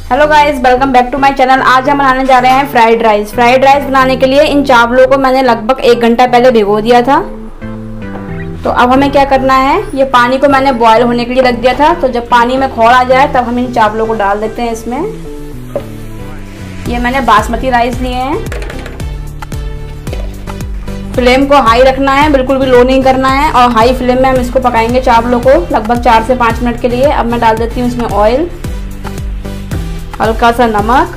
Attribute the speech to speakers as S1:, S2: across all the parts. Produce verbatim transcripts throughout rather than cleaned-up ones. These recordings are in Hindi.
S1: Hello guys, welcome back to my channel. आज हम बनाने जा रहे हैं फ्राइड राइस। फ्राइड राइस बनाने के लिए इन चावलों को मैंने लगभग एक घंटा पहले भिगो दिया था। तो अब हमें क्या करना है, ये पानी को मैंने बॉयल होने के लिए रख दिया था। तो जब पानी में खौल आ जाए तब हम इन चावलों को डाल देते हैं इसमें। ये मैंने बासमती राइस लिए हैं। फ्लेम को हाई रखना है, बिल्कुल भी लो नहीं करना है, और हाई फ्लेम में हम इसको पकाएंगे चावलों को लगभग चार से पाँच मिनट के लिए। अब मैं डाल देती हूँ इसमें ऑयल, हल्का सा नमक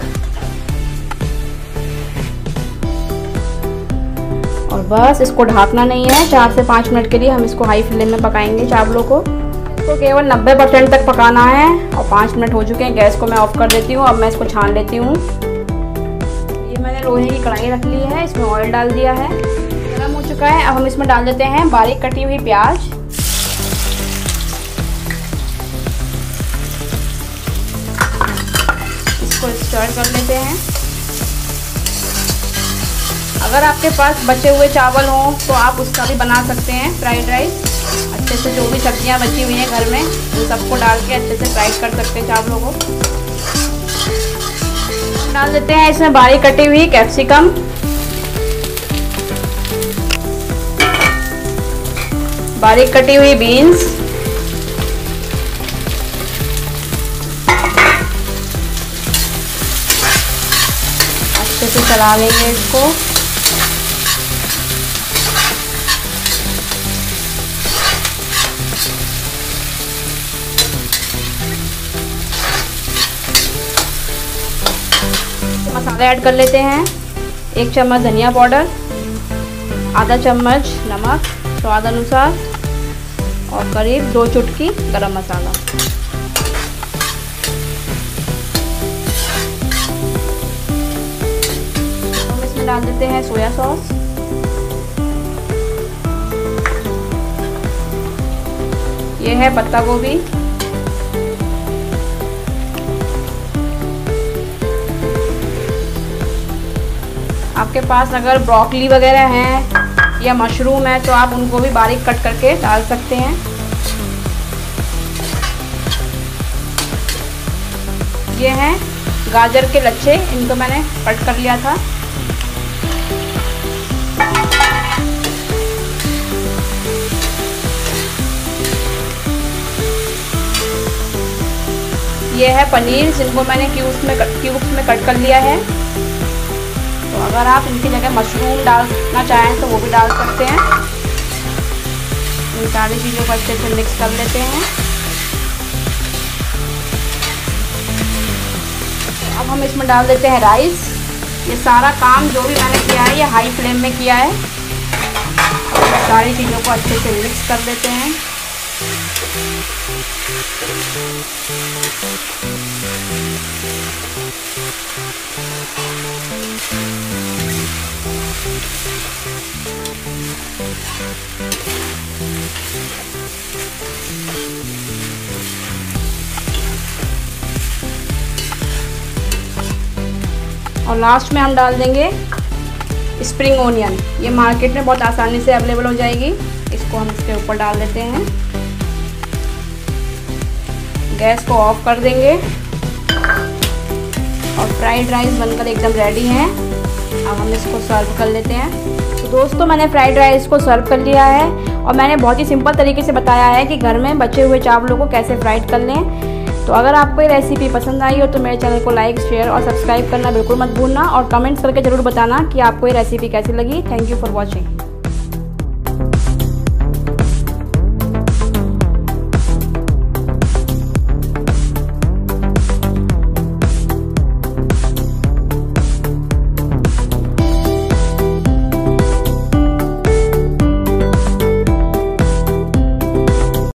S1: और बस इसको ढकना नहीं है। चार से पाँच मिनट के लिए हम इसको हाई फ्लेम में पकाएंगे चावलों को। तो केवल नब्बे परसेंट तक पकाना है और पाँच मिनट हो चुके हैं। गैस को मैं ऑफ कर देती हूँ। अब मैं इसको छान लेती हूँ। ये मैंने लोहे की कढ़ाई रख ली है, इसमें ऑयल डाल दिया है, गर्म हो चुका है। अब हम इसमें डाल देते हैं बारीक कटी हुई प्याज, इसको स्टर कर लेते हैं। अगर आपके पास बचे हुए चावल हों तो आप उसका भी बना सकते हैं फ्राइड राइस। अच्छे से जो भी सब्जियां बची हुई हैं घर में उन सबको डाल के अच्छे से फ्राई कर सकते हैं चावलों को। डाल देते हैं इसमें बारीक कटी हुई कैप्सिकम, बारीक कटी हुई बीन्स, अच्छे से चला लेंगे इसको। मसाले ऐड कर लेते हैं। एक चम्मच धनिया पाउडर, आधा चम्मच नमक स्वाद अनुसार और करीब दो चुटकी गरम मसाला। हम इसमें डाल देते हैं सोया सॉस, ये है पत्ता गोभी, आपके पास अगर ब्रोकली वगैरह है या मशरूम है तो आप उनको भी बारीक कट करके डाल सकते हैं। ये हैं गाजर के लच्छे, इनको मैंने कट कर लिया था। ये है पनीर, जिनको मैंने क्यूब्स में क्यूब्स में कट कर लिया है। तो अगर आप इनकी जगह मशरूम डालना चाहें तो वो भी डाल सकते हैं। इन सारी चीज़ों को अच्छे से मिक्स कर लेते हैं। अब हम इसमें डाल देते हैं राइस। ये सारा काम जो भी मैंने किया है ये हाई फ्लेम में किया है। अब सारी चीज़ों को अच्छे से मिक्स कर देते हैं। और लास्ट में हम डाल देंगे स्प्रिंग ओनियन। ये मार्केट में बहुत आसानी से अवेलेबल हो जाएगी। इसको हम इसके ऊपर डाल देते हैं। गैस को ऑफ कर देंगे और फ्राइड राइस बनकर एकदम रेडी है। अब हम इसको सर्व कर लेते हैं। तो दोस्तों, मैंने फ्राइड राइस को सर्व कर लिया है और मैंने बहुत ही सिंपल तरीके से बताया है कि घर में बचे हुए चावलों को कैसे फ्राइड कर लें। तो अगर आपको ये रेसिपी पसंद आई हो तो मेरे चैनल को लाइक, शेयर और सब्सक्राइब करना बिल्कुल मत भूलना, और कमेंट्स करके ज़रूर बताना कि आपको ये रेसिपी कैसी लगी। Thank you for watching.